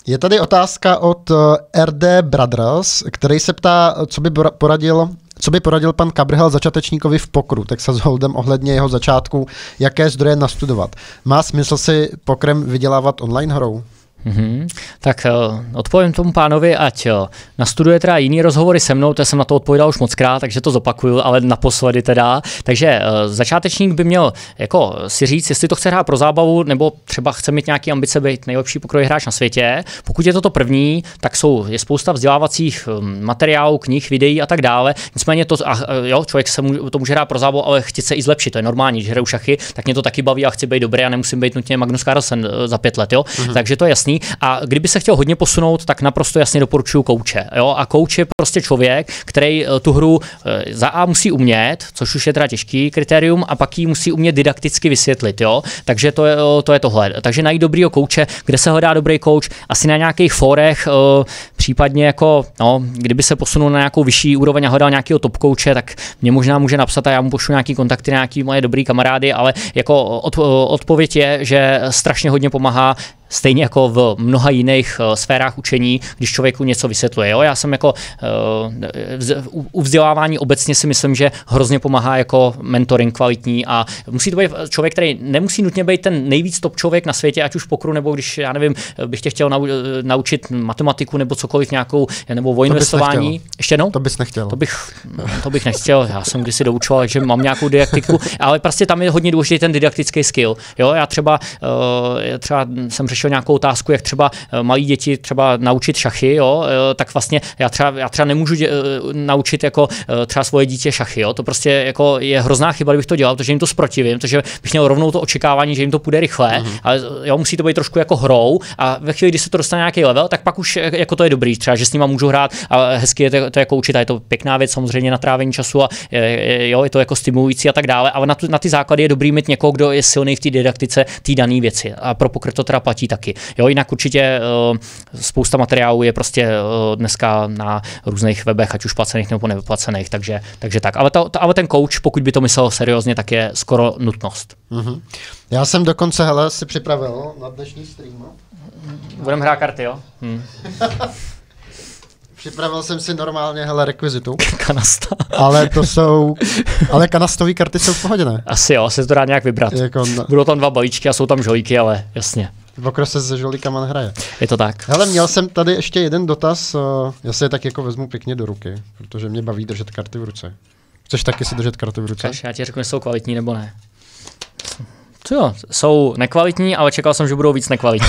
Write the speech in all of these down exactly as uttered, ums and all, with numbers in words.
Je tady otázka od R D Brothers, který se ptá, co by poradil, co by poradil pan Cabrhel začátečníkovi v pokru, Texas Hold'em ohledně jeho začátku, jaké zdroje nastudovat. Má smysl si pokrem vydělávat online hrou? Mm-hmm. Tak uh, odpovím tomu pánovi, ať uh, nastuduje teda jiný rozhovory se mnou, to jsem na to odpovídal už mockrát, takže to zopakuju, ale naposledy teda. Takže uh, začátečník by měl jako si říct, jestli to chce hrát pro zábavu, nebo třeba chce mít nějaký ambice být nejlepší pokrový hráč na světě. Pokud je to to první, tak jsou, je spousta vzdělávacích um, materiálů, knih, videí a tak dále. Nicméně to, a, jo, člověk se může, to může hrát pro zábavu, ale chce se i zlepšit, to je normální, když hraju šachy, tak mě to taky baví a chci být dobrý a nemusím být nutně Magnus Carlsen za pět let, jo. Mm-hmm. Takže to je jasný. A kdyby se chtěl hodně posunout, tak naprosto jasně doporučuju kouče. Jo? A kouč je prostě člověk, který tu hru za A musí umět, což už je teda těžký kritérium, a pak ji musí umět didakticky vysvětlit. Jo? Takže to je, to je tohle. Takže najít dobrýho kouče, kde se hledá dobrý kouč, asi na nějakých fórech, případně jako, no, kdyby se posunul na nějakou vyšší úroveň a hledal nějakého top kouče, tak mě možná může napsat a já mu pošlu nějaký kontakty na nějaký moje dobrý kamarády, ale jako od, odpověď je, že strašně hodně pomáhá, stejně jako v mnoha jiných uh, sférách učení, když člověku něco vysvětluje. Jo? Já jsem jako uh, u vzdělávání obecně si myslím, že hrozně pomáhá jako mentoring kvalitní a musí to být člověk, který nemusí nutně být ten nejvíc top člověk na světě, ať už pokru, nebo když, já nevím, bych tě chtěl nau, naučit matematiku nebo cokoliv nějakou, nebo o investování. Ještě jednou? To bys nechtěl. To bych, to bych nechtěl, já jsem kdysi doučoval, takže mám nějakou didaktiku, ale prostě tam je hodně důležitý ten didaktický skill. Jo? Já třeba, uh, třeba jsem řešil nějakou otázku, jak třeba malí děti třeba naučit šachy, jo, tak vlastně já třeba, já třeba nemůžu dě, naučit jako třeba svoje dítě šachy, jo, to prostě jako je hrozná chyba, kdybych to dělal, protože jim to zprotivím, protože bych měl rovnou to očekávání, že jim to půjde rychle, mm-hmm. ale jo, musí to být trošku jako hrou a ve chvíli, kdy se to dostane na nějaký level, tak pak už jako to je dobrý, třeba, že s nima můžu hrát a hezky je to, to jako učit a je to pěkná věc samozřejmě na trávení času a jo, je to jako stimulující a tak dále, ale na, tu, na ty základy je dobrý mít někoho, kdo je silný v té didaktice té dané věci a pro poker to teda platí taky. Jo, jinak určitě uh, spousta materiálů je prostě uh, dneska na různých webech, ať už placených nebo nevyplacených, takže, takže tak. Ale, to, to, ale ten coach, pokud by to myslel seriózně, tak je skoro nutnost. Mm-hmm. Já jsem dokonce, hele, si připravil na dnešní stream. Budeme hrát karty, jo? Hmm. Připravil jsem si normálně, hele, rekvizitu. Kanasta. Ale to jsou, ale kanastové karty jsou v pohodě, ne? Asi jo, se to dá nějak vybrat. Jako na... Budou tam dva balíčky a jsou tam žolíky, ale jasně. V okro se se žolíkama hraje. Je to tak. Hele, měl jsem tady ještě jeden dotaz, já si je tak jako vezmu pěkně do ruky, protože mě baví držet karty v ruce. Chceš taky si držet karty v ruce? Kaž, já ti řeknu, jestli jsou kvalitní nebo ne. Co jo, jsou nekvalitní, ale čekal jsem, že budou víc nekvalitní.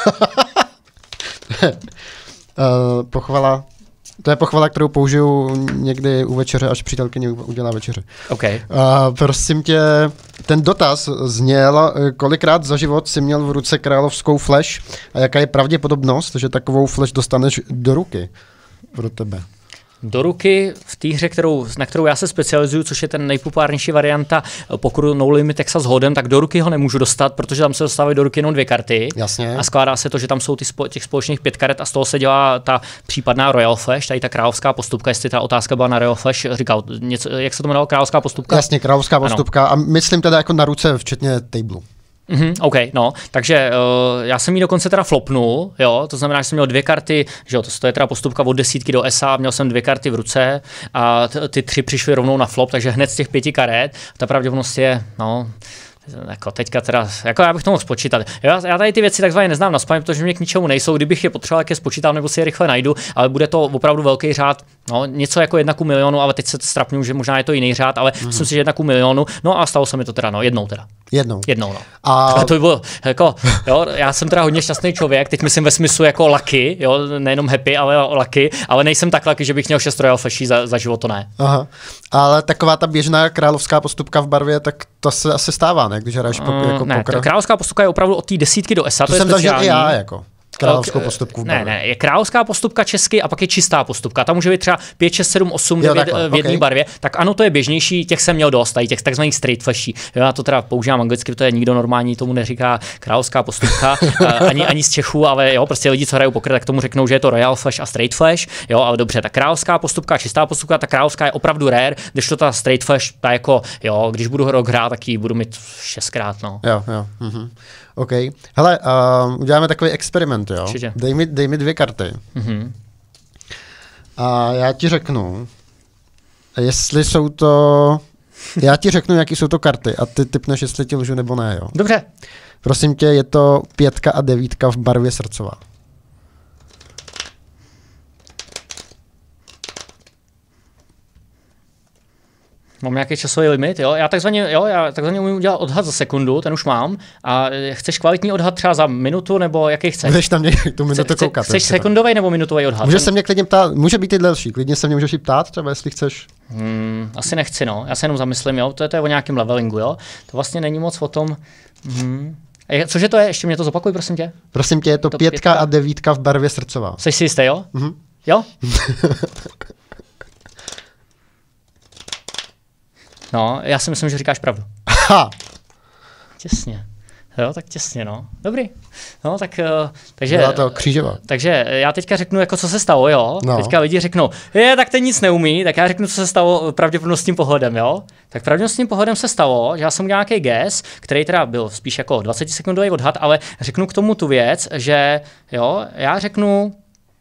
uh, pochvala. To je pochvala, kterou použiju někdy u večeře, až přítelkyně udělá večeře. Okay. Uh, prosím tě, ten dotaz zněl, kolikrát za život si měl v ruce královskou flash a jaká je pravděpodobnost, že takovou flash dostaneš do ruky pro tebe? Do ruky v té hře, kterou, na kterou já se specializuju, což je ten nejpopulárnější varianta pokru No Limit Texas Hold'em, tak do ruky ho nemůžu dostat, protože tam se dostávají do ruky jenom dvě karty. Jasně. A skládá se to, že tam jsou ty spo, těch společných pět karet a z toho se dělá ta případná Royal Flash, tady ta královská postupka, jestli ta otázka byla na Royal Flash, říkal něco, jak se to jmenovalo, královská postupka? Jasně, královská postupka ano. A myslím teda jako na ruce včetně tablu. Mm-hmm, OK, no, takže uh, já jsem jí dokonce teda flopnul, jo, to znamená, že jsem měl dvě karty, že jo, to, to je teda postupka od desítky do S A, měl jsem dvě karty v ruce a t- ty tři přišly rovnou na flop, takže hned z těch pěti karet, ta pravděpodobnost je, no, jako teďka teda, jako já bych to mohl spočítat. Já, já tady ty věci takzvaně neznám naspaměť, protože mě k ničemu nejsou, kdybych je potřeboval, jak je spočítám, nebo si je rychle najdu, ale bude to opravdu velký řád, no, něco jako jedna ku milionu, ale teď se strapnu, že možná je to jiný řád, ale mm-hmm. myslím si, že jedna ku milionu, no a stalo se mi to teda, no, jednou teda. Jednou. Jednou, no. A to by bylo, jako, jo, já jsem teda hodně šťastný člověk, teď myslím ve smyslu jako lucky, jo, nejenom happy, ale lucky, ale nejsem tak lucky, že bych měl šest Royal Flashí za, za život, to ne. Aha, ale taková ta běžná královská postupka v barvě, tak to se asi stává, ne, když hraješ po, jako ne, poker. Královská postupka je opravdu od té desítky do S A, to, to je jsem speciální. zažil i já, jako. Královskou postupku v barvě. Ne, ne, je královská postupka česky a pak je čistá postupka. Tam může být třeba pět, šest, sedm, osm, devět v jedné okay. barvě. Tak ano, to je běžnější, těch jsem měl dost, tady těch takzvaných straight flashí. Já to teda používám anglicky, to je nikdo normální, tomu neříká královská postupka, ani, ani z Čechů, ale jo, prostě lidi, co hrajou poker, tak tomu řeknou, že je to royal flash a straight flash. Jo, ale dobře, ta královská postupka, čistá postupka, ta královská je opravdu rare, když to ta straight flash, ta jako, jo, když budu rok hrát, tak ji budu mít šestkrát, no. Jo, jo. Mhm. OK. Hele, uh, uděláme takový experiment, jo? Dej mi, dej mi dvě karty. Mm-hmm. A já ti řeknu, jestli jsou to... Já ti řeknu, jaký jsou to karty a ty tipneš, jestli ti lžu nebo ne, jo? Dobře. Prosím tě, je to pětka a devítka v barvě srdcová. Mám nějaký časový limit, jo? Já takzvaně, jo, já takzvaně umím udělat odhad za sekundu, ten už mám. A chceš kvalitní odhad třeba za minutu, nebo jaký chceš? Můžeš tam někdy tu minutu Chce, koukat. Chceš sekundový nebo minutový odhad? Můžeš se mě klidně ptát, může být i delší, klidně se mě můžeš i ptát, třeba jestli chceš. Hmm, asi nechci, no. Já se jenom zamyslím, jo. To je, to je o nějakém levelingu, jo. To vlastně není moc o tom. Hmm. A cože to je? Ještě mě to zopakuj, prosím tě. Prosím tě, je to, to pětka, pětka a devítka v barvě srdcová. Jsi si jistý, jo? Mhm. Jo? No, já si myslím, že říkáš pravdu. Ha! Těsně. Jo, tak těsně, no. Dobrý. No, tak, uh, takže... Byla to křížová. Takže já teďka řeknu, jako co se stalo, jo. No. Teďka lidi řeknou, je, tak ten nic neumí, tak já řeknu, co se stalo pravděpodobnostním pohledem, jo. Tak pravděpodobnostním pohledem se stalo, že já jsem udělal nějaký guess, který teda byl spíš jako dvacetisekundový odhad, ale řeknu k tomu tu věc, že jo, já řeknu,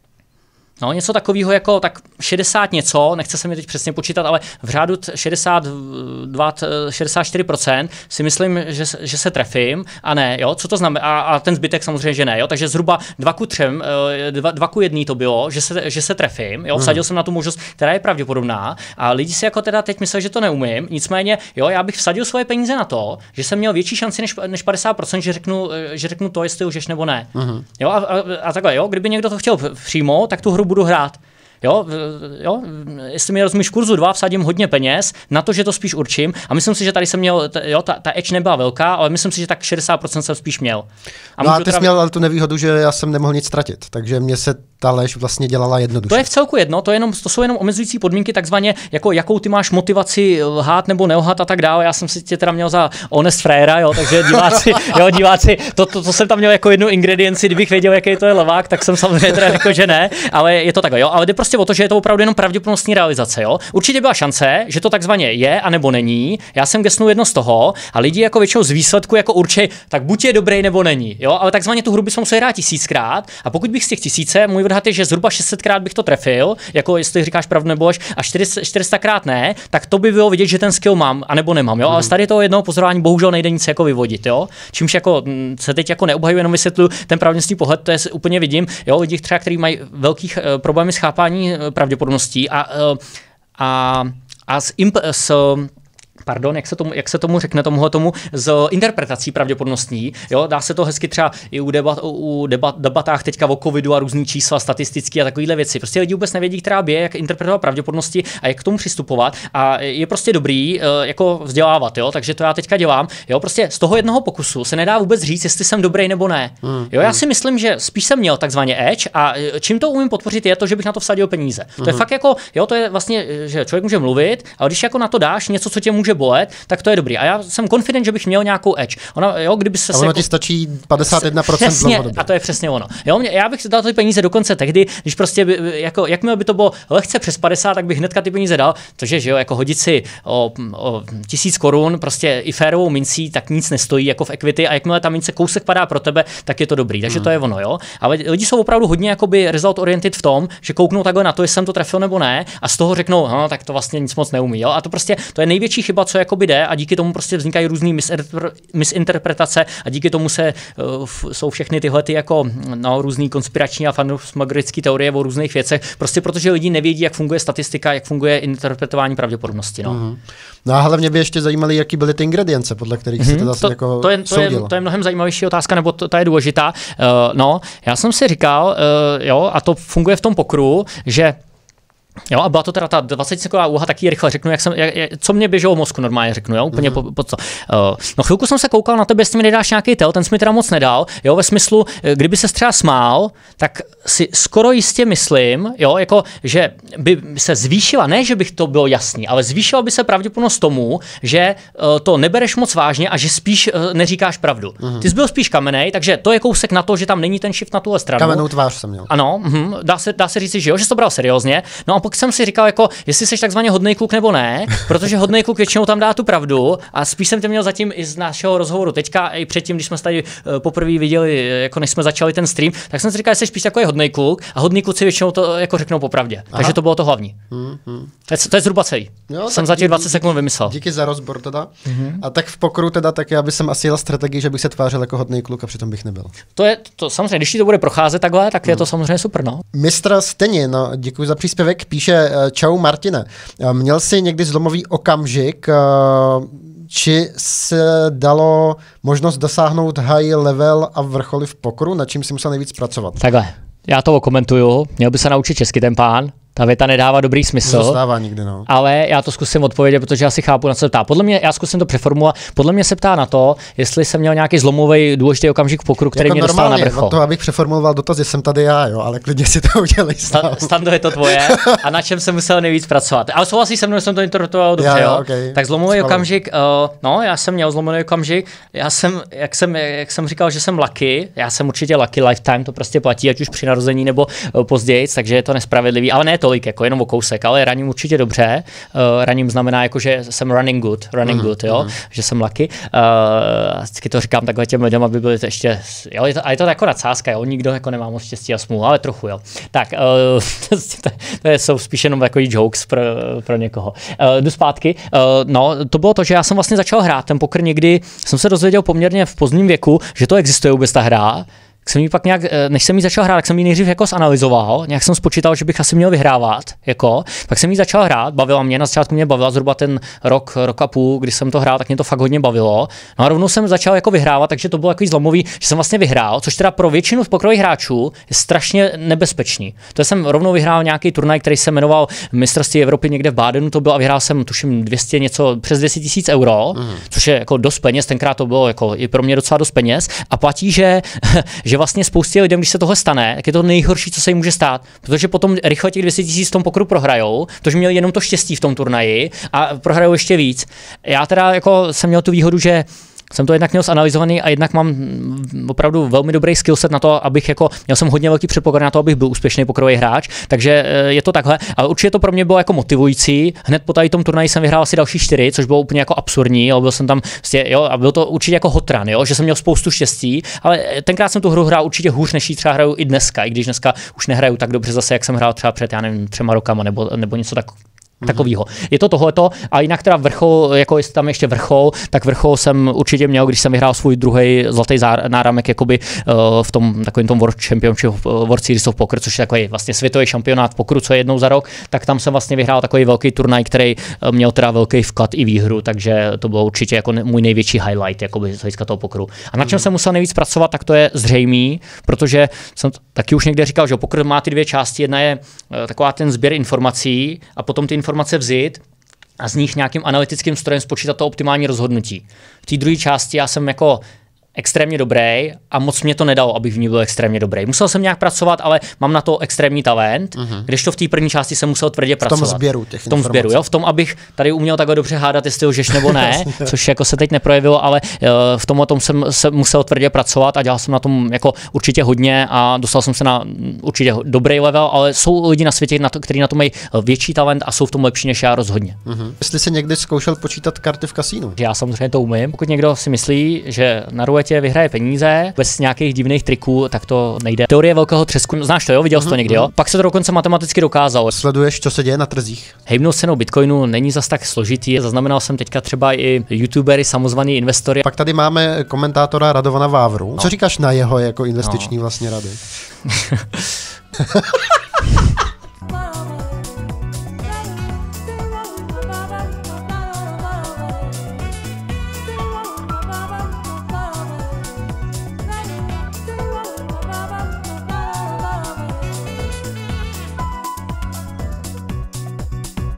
no, něco takového jako tak šedesát něco, nechce se mi teď přesně počítat, ale v řádu šedesát dva, šedesát čtyři procent si myslím, že, že se trefím a ne, jo, co to znamená, a, a ten zbytek samozřejmě, že ne, jo, takže zhruba dva ku třem, dva, dva ku jedný to bylo, že se, že se trefím, jo, vsadil hmm. jsem na tu možnost, která je pravděpodobná a lidi si jako teda teď myslí, že to neumím, nicméně, jo, já bych vsadil svoje peníze na to, že jsem měl větší šanci než, než padesát procent, že řeknu, že řeknu to, jestli lžeš nebo ne, hmm. jo, a, a, a takhle, jo, kdyby někdo to chtěl přijmout, tak tu hru budu hrát. Jo, jo, jestli mi rozumíš, v kurzu dva vsadím hodně peněz na to, že to spíš určím a myslím si, že tady jsem měl, jo, ta, ta edge nebyla velká, ale myslím si, že tak šedesát procent jsem spíš měl. A no a ty teda... jsi měl ale tu nevýhodu, že já jsem nemohl nic ztratit, takže mě se ta lež vlastně dělala jednoduše. To je v celku jedno, to, je jenom, to jsou jenom omezující podmínky, takzvaně, jako jakou ty máš motivaci lhát nebo nelhat a tak dále. Já jsem si tě teda měl za honest frajera, jo, takže diváci, jo, diváci, to, to, to jsem tam měl jako jednu ingredienci, kdybych věděl, jaký to je levák, tak jsem samozřejmě teda řekl, že ne, ale je to takhle, jo, ale jde prostě o to, že je to opravdu jenom pravděpodobnostní realizace, jo. Určitě byla šance, že to takzvaně je a nebo není. Já jsem gesnul jedno z toho a lidi jako většinou z výsledku jako určej, tak buď je dobrý nebo není, jo, ale takzvaně tu hru bychom museli hrát tisíckrát a pokud bych z těch tisíce, můj odhad je, že zhruba šest set krát bych to trefil, jako jestli říkáš pravdu nebo lež, a čtyři sta krát ne, tak to by bylo vidět, že ten skill mám a nebo nemám, jo, mm. ale z tady toho jednoho pozorování bohužel nejde nic jako vyvodit, jo. Čímž jako se teď jako neobhajuji, jenom vysvětluju ten pravděpodobnostní pohled, to je úplně vidím, jo, lidi třeba, kteří mají velkých uh, problémy s chápání uh, pravděpodobností a uh, a a s, imp, s Pardon, jak se tomu, jak se tomu řekne tomuhle tomu z interpretací pravděpodobnostní. Jo, dá se to hezky třeba i u, debat, u debat, debatách teďka o covidu a různý čísla, statistické a takovéhle věci. Prostě lidi vůbec nevědí, která bije, jak interpretovat pravděpodobnosti a jak k tomu přistupovat. A je prostě dobrý uh, jako vzdělávat, jo, takže to já teďka dělám. Jo, prostě z toho jednoho pokusu se nedá vůbec říct, jestli jsem dobrý nebo ne. Mm, jo, já mm. si myslím, že spíš jsem měl takzvaně edge a čím to umím podpořit je to, že bych na to vsadil peníze. Mm. To je fakt jako, jo, to je vlastně, že člověk může mluvit, ale když jako na to dáš něco, co tě může bolet, tak to je dobrý. A já jsem confident, že bych měl nějakou edge. Ona, jo, kdyby se a ono jako... ti stačí padesát jedna procent přesně, a to je přesně ono. Jo, mě, já bych dal ty peníze dokonce tehdy, když prostě by, jako, jakmile by to bylo lehce přes padesát, tak bych hnedka ty peníze dal, protože že jo, jako hodit si o, o tisíc korun, prostě i férovou mincí, tak nic nestojí jako v equity a jakmile ta mince kousek padá pro tebe, tak je to dobrý. Takže hmm. to je ono, jo. Ale lidi jsou opravdu hodně jakoby result oriented v tom, že kouknou takhle na to, jestli jsem to trefil nebo ne, a z toho řeknou, no, tak to vlastně nic moc neumí, jo. A to prostě to je největší chyba, co jakoby jde, a díky tomu prostě vznikají různé misinterpretace a díky tomu se uh, jsou všechny tyhle ty jako no, různý konspirační a fantasmagorické teorie o různých věcech, prostě protože lidi nevědí, jak funguje statistika, jak funguje interpretování pravděpodobnosti, no. Mm-hmm. No a hlavně by ještě zajímaly, jaký byly ty ingredience, podle kterých mm-hmm. se to zase to, jako to je, to, je, to je mnohem zajímavější otázka, nebo to, ta je důležitá. Uh, no, já jsem si říkal, uh, jo, a to funguje v tom pokru, že jo, a byla to teda ta dvacetisekundová úloha, taky rychle řeknu, jak jsem, jak, co mě běželo v mozku normálně řeknu, jo, úplně mm-hmm. po, po co. Uh, no chvilku jsem se koukal na tebe, jestli mi nedáš nějaký tel, ten jsi mi teda moc nedal, jo, ve smyslu, kdyby se třeba smál, tak si skoro jistě myslím, jo, jako, že by se zvýšila, ne, že bych to bylo jasný, ale zvýšila by se pravděpodobnost tomu, že uh, to nebereš moc vážně a že spíš uh, neříkáš pravdu. Mm-hmm. Ty jsi byl spíš kamenej, takže to je kousek na to, že tam není ten shift na tuhle stranu. Kamennou tvář jsem měl. Ano, mm, dá se, dá se říct, že jo, že jsi to bral seriózně. No a pak jsem si říkal, jako, jestli jsi takzvaně hodnej kluk nebo ne, protože hodnej kluk většinou tam dá tu pravdu a spíš jsem to měl zatím i z našeho rozhovoru teďka, i předtím, když jsme se tady poprvé viděli, jako než jsme začali ten stream, tak jsem si říkal, že jsi spíš takový hodnej kluk a hodný kluci většinou to jako řeknou popravdě. Aha. Takže to bylo to hlavní. Hmm, hmm. To, je, to je zhruba celý. Jo, jsem za těch dvacet sekund vymyslel. Díky za rozbor teda. Mm-hmm. A tak v pokru teda, tak já bych asi jel strategii, že bych se tvářil jako hodný kluk a přitom bych nebyl. To je to samozřejmě, když ti to bude procházet takhle, tak mm. je to samozřejmě super, no. Mistr Steni, no, děkuji za příspěvek, píše čau Martine. Měl jsi někdy zlomový okamžik, či se dalo možnost dosáhnout high level a vrcholy v pokru, nad čím si musel nejvíc pracovat? Takhle, já to okomentuju, měl by se naučit česky ten pán. Ta věta nedává dobrý smysl, Zastává nikdy, no. Ale já to zkusím odpovědět, protože já si chápu, na co se ptá. Podle mě, já zkusím to přeformulovat, podle mě se ptá na to, jestli jsem měl nějaký zlomový důležitý okamžik v pokru, který jako mě dostal na vrchol. To, abych přeformuloval dotaz, jsem tady já, jo, ale klidně si to udělej sám. Stando, je to tvoje a na čem jsem musel nejvíc pracovat. Ale souhlasíš se mnou, že jsem to interpretoval dobře, jo? Okay. Tak zlomový Schválím. okamžik, uh, no, já jsem měl zlomový okamžik, já jsem, jak jsem, jak jsem říkal, že jsem lucky, já jsem určitě lucky, lifetime to prostě platí, ať už při narození nebo uh, později, takže je to nespravedlivý, ale ne tolik, jako jenom o ale raním určitě dobře. Uh, raním znamená jako, že jsem running good, running uh-huh, good, jo, uh-huh. že jsem lucky. Uh, vždycky to říkám takhle těm lidem, aby byli to ještě, jo, je to, a je to jako nadsázka, jo, nikdo jako nemá moc štěstí a smůlu, ale trochu, jo. Tak, uh, to, to jsou spíš jenom takový jokes pro, pro někoho. Uh, jdu zpátky. Uh, no, to bylo to, že já jsem vlastně začal hrát ten poker někdy, jsem se dozvěděl poměrně v pozdním věku, že to existuje vůbec ta hra. Jsem jí pak nějak, než jsem jí začal hrát, tak jsem ji nejdřív jako zanalyzoval, nějak jsem spočítal, že bych asi měl vyhrávat, jako, pak jsem jí začal hrát, bavila mě, na začátku mě bavila zhruba ten rok, rok a půl, kdy jsem to hrál, tak mě to fakt hodně bavilo. No a rovnou jsem začal jako vyhrávat, takže to bylo takový zlomový, že jsem vlastně vyhrál, což teda pro většinu pokrových hráčů je strašně nebezpečný. To jsem rovnou vyhrál nějaký turnaj, který se jmenoval Mistrovství Evropy někde v Bádenu, to bylo a vyhrál jsem tuším dvě stě něco přes deset tisíc euro, mm. což je jako dost peněz, tenkrát to bylo jako i pro mě docela dost peněz a platí, že že vlastně spoustě lidem, když se tohle stane, tak je to nejhorší, co se jim může stát, protože potom rychle těch dvě stě tisíc v tom pokru prohrajou, protože měli jenom to štěstí v tom turnaji a prohrajou ještě víc. Já teda jako jsem měl tu výhodu, že jsem to jednak měl zanalyzovaný a jednak mám opravdu velmi dobrý skillset na to, abych jako, měl jsem hodně velký předpoklad na to, abych byl úspěšný pokerový hráč, takže je to takhle, ale určitě to pro mě bylo jako motivující. Hned po tady tom turnaji jsem vyhrál asi další čtyři, což bylo úplně jako absurdní, jo, byl jsem tam vlastně, jo, a byl to určitě jako hot run, jo, že jsem měl spoustu štěstí, ale tenkrát jsem tu hru hrál určitě hůř, než ji třeba hraju i dneska, i když dneska už nehraju tak dobře zase, jak jsem hrál třeba před, já nevím, třema rokama nebo, nebo něco tak takovýho. Je to tohleto a jinak teda vrchol, jako jestli tam ještě vrchol, tak vrchol jsem určitě měl, když jsem vyhrál svůj druhý zlatý náramek jakoby uh, v tom takovém tom World Championship, World Series of Poker, což je takový vlastně světový šampionát v pokeru, co je jednou za rok, tak tam jsem vlastně vyhrál takový velký turnaj, který měl teda velký vklad i výhru, takže to bylo určitě jako můj největší highlight jakoby z hlediska toho pokeru. A na čem jsem musel nejvíc pracovat, tak to je zřejmý, protože jsem taky už někde říkal, že poker má ty dvě části, jedna je uh, taková ten sběr informací a potom ty informace vzít a z nich nějakým analytickým strojem spočítat to optimální rozhodnutí. V té druhé části já jsem jako extrémně dobrý a moc mě to nedalo, abych v ní byl extrémně dobrý. Musel jsem nějak pracovat, ale mám na to extrémní talent, uh-huh. kdežto v té první části jsem musel tvrdě pracovat. V tom sběru těch V tom sběru, jo, v tom, abych tady uměl takhle dobře hádat, jestli lžeš nebo ne, což jako se teď neprojevilo, ale uh, v tom o tom jsem se musel tvrdě pracovat a dělal jsem na tom jako určitě hodně a dostal jsem se na určitě dobrý level, ale jsou lidi na světě, na to, kteří na to mají větší talent a jsou v tom lepší než já rozhodně. Uh-huh. Jestli jsi někdy zkoušel počítat karty v kasínu? Já samozřejmě to umím. Pokud někdo si myslí, že na ruletě vyhraje peníze bez nějakých divných triků, tak to nejde. Teorie velkého třesku, znáš to, jo? Viděl jsi to někdy, jo? Pak se to dokonce matematicky dokázalo. Sleduješ, co se děje na trzích? Hejbnout cenou Bitcoinu není zas tak složitý. Zaznamenal jsem teďka třeba i youtubery, samozvaný investory. Pak tady máme komentátora Radovana Vávru. No. Co říkáš na jeho jako investiční no. vlastně rady?